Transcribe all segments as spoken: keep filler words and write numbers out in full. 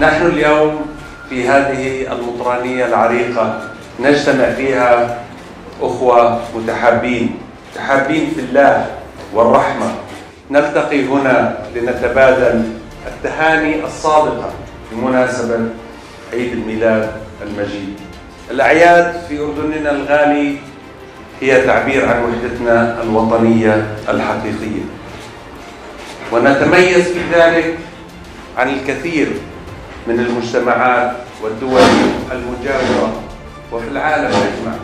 نحن اليوم في هذه المطرانية العريقة نجتمع فيها أخوة متحابين متحابين في الله والرحمة، نلتقي هنا لنتبادل التهاني الصادقة بمناسبة عيد الميلاد المجيد. الأعياد في أردننا الغالي هي تعبير عن وحدتنا الوطنية الحقيقية، ونتميز في ذلك عن الكثير من المجتمعات والدول المجاورة وفي العالم أجمع.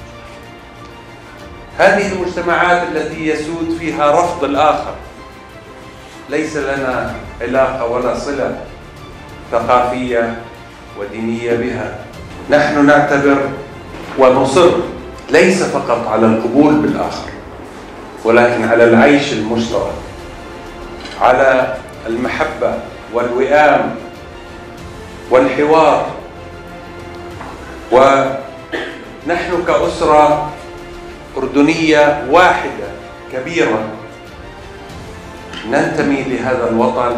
هذه المجتمعات التي يسود فيها رفض الآخر ليس لنا علاقة ولا صلة ثقافية ودينية بها. نحن نعتبر ونصر ليس فقط على القبول بالآخر، ولكن على العيش المشترك، على المحبة والوئام والحوار. ونحن كأسرة أردنية واحدة كبيرة ننتمي لهذا الوطن،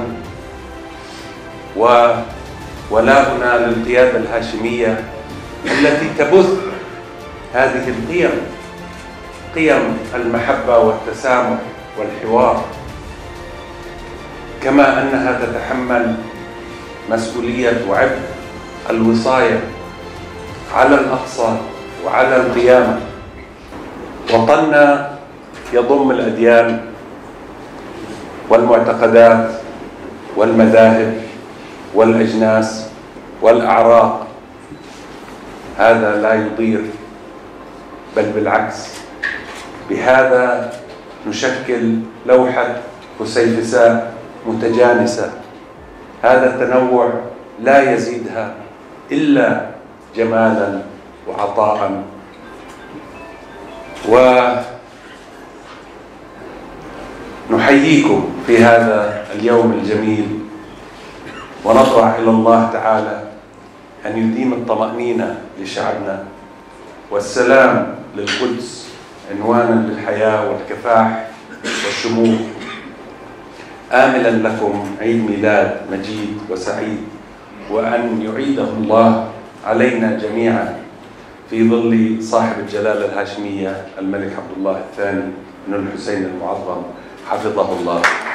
وولاؤنا للقيادة الهاشمية التي تبث هذه القيم، قيم المحبة والتسامح والحوار، كما أنها تتحمل مسؤولية وعبء الوصاية على الأقصى وعلى القيامة. وطننا يضم الأديان والمعتقدات والمذاهب والأجناس والأعراق. هذا لا يضير، بل بالعكس، بهذا نشكل لوحة فسيفساء متجانسة. هذا التنوع لا يزيدها إلا جمالا وعطاء. ونحييكم في هذا اليوم الجميل، ونطرح إلى الله تعالى أن يديم الطمأنينة لشعبنا والسلام للقدس عنوانا للحياة والكفاح والشموخ، آملا لكم عيد ميلاد مجيد وسعيد، وأن يعيده الله علينا جميعا في ظل صاحب الجلالة الهاشمية الملك عبد الله الثاني بن الحسين المعظم حفظه الله.